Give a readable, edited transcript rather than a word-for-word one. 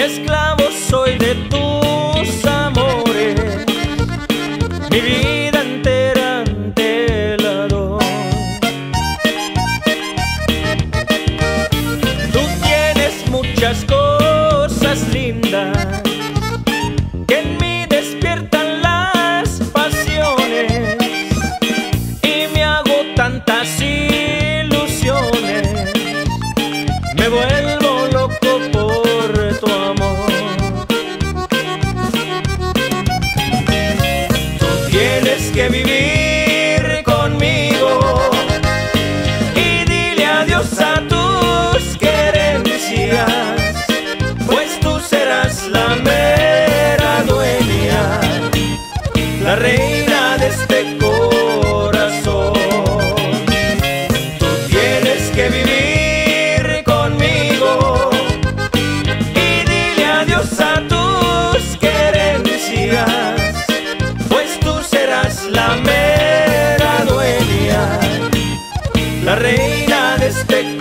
esclavo soy de tus amores, mi vida entera te la doy. Tú tienes muchas cosas lindas que en mí despiertan las pasiones y me hago tantas ilusiones, me vuelvo loco por tu amor. Tú tienes que vivir conmigo y dile adiós a tus querencias, pues tú serás la mera dueña, la reina de este corazón. Tú tienes que vivir conmigo y dile adiós a tus querencias, pues tú serás la mera dueña, la reina de este corazón.